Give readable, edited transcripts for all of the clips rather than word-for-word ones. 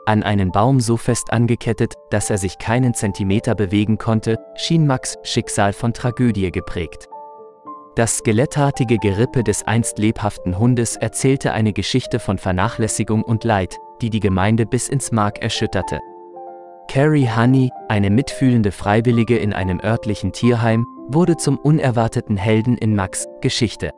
An einen Baum so fest angekettet, dass er sich keinen Zentimeter bewegen konnte, schien Max' Schicksal von Tragödie geprägt. Das skelettartige Gerippe des einst lebhaften Hundes erzählte eine Geschichte von Vernachlässigung und Leid, die die Gemeinde bis ins Mark erschütterte. Carrie Honey, eine mitfühlende Freiwillige in einem örtlichen Tierheim, wurde zum unerwarteten Helden in Max' Geschichte.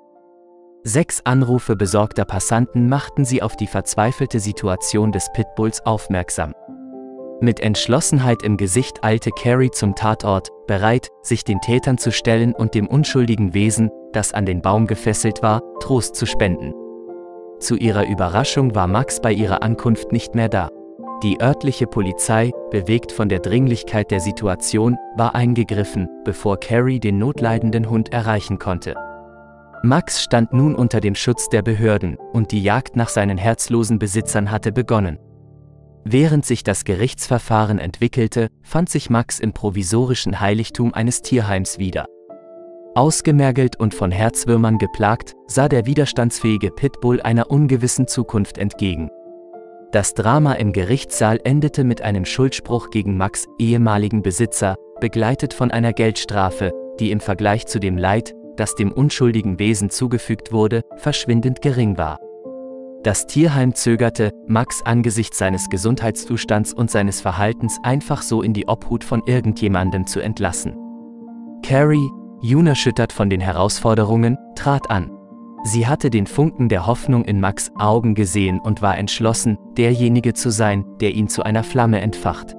6 Anrufe besorgter Passanten machten sie auf die verzweifelte Situation des Pitbulls aufmerksam. Mit Entschlossenheit im Gesicht eilte Carrie zum Tatort, bereit, sich den Tätern zu stellen und dem unschuldigen Wesen, das an den Baum gefesselt war, Trost zu spenden. Zu ihrer Überraschung war Max bei ihrer Ankunft nicht mehr da. Die örtliche Polizei, bewegt von der Dringlichkeit der Situation, war eingegriffen, bevor Carrie den notleidenden Hund erreichen konnte. Max stand nun unter dem Schutz der Behörden, und die Jagd nach seinen herzlosen Besitzern hatte begonnen. Während sich das Gerichtsverfahren entwickelte, fand sich Max im provisorischen Heiligtum eines Tierheims wieder. Ausgemergelt und von Herzwürmern geplagt, sah der widerstandsfähige Pitbull einer ungewissen Zukunft entgegen. Das Drama im Gerichtssaal endete mit einem Schuldspruch gegen Max' ehemaligen Besitzer, begleitet von einer Geldstrafe, die im Vergleich zu dem Leid, das dem unschuldigen Wesen zugefügt wurde, verschwindend gering war. Das Tierheim zögerte, Max angesichts seines Gesundheitszustands und seines Verhaltens einfach so in die Obhut von irgendjemandem zu entlassen. Carrie, unerschüttert von den Herausforderungen, trat an. Sie hatte den Funken der Hoffnung in Max' Augen gesehen und war entschlossen, derjenige zu sein, der ihn zu einer Flamme entfacht.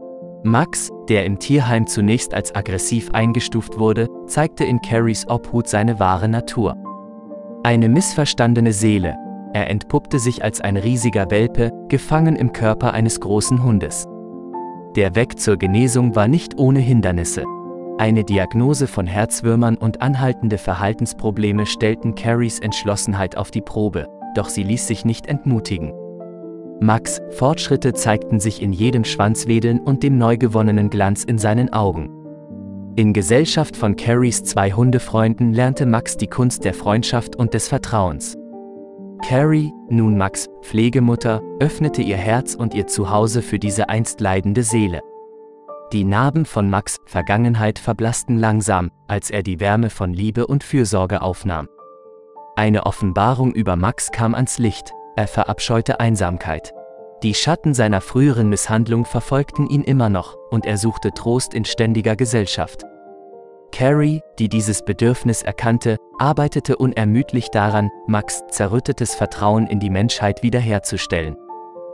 Max, der im Tierheim zunächst als aggressiv eingestuft wurde, zeigte in Carries Obhut seine wahre Natur. Eine missverstandene Seele. Er entpuppte sich als ein riesiger Welpe, gefangen im Körper eines großen Hundes. Der Weg zur Genesung war nicht ohne Hindernisse. Eine Diagnose von Herzwürmern und anhaltende Verhaltensprobleme stellten Carries Entschlossenheit auf die Probe, doch sie ließ sich nicht entmutigen. Max' Fortschritte zeigten sich in jedem Schwanzwedeln und dem neu gewonnenen Glanz in seinen Augen. In Gesellschaft von Carries 2 Hundefreunden lernte Max die Kunst der Freundschaft und des Vertrauens. Carrie, nun Max' Pflegemutter, öffnete ihr Herz und ihr Zuhause für diese einst leidende Seele. Die Narben von Max' Vergangenheit verblassten langsam, als er die Wärme von Liebe und Fürsorge aufnahm. Eine Offenbarung über Max kam ans Licht. Er verabscheute Einsamkeit. Die Schatten seiner früheren Misshandlung verfolgten ihn immer noch, und er suchte Trost in ständiger Gesellschaft. Carrie, die dieses Bedürfnis erkannte, arbeitete unermüdlich daran, Max' zerrüttetes Vertrauen in die Menschheit wiederherzustellen.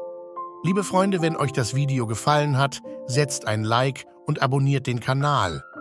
Liebe Freunde, wenn euch das Video gefallen hat, setzt ein Like und abonniert den Kanal.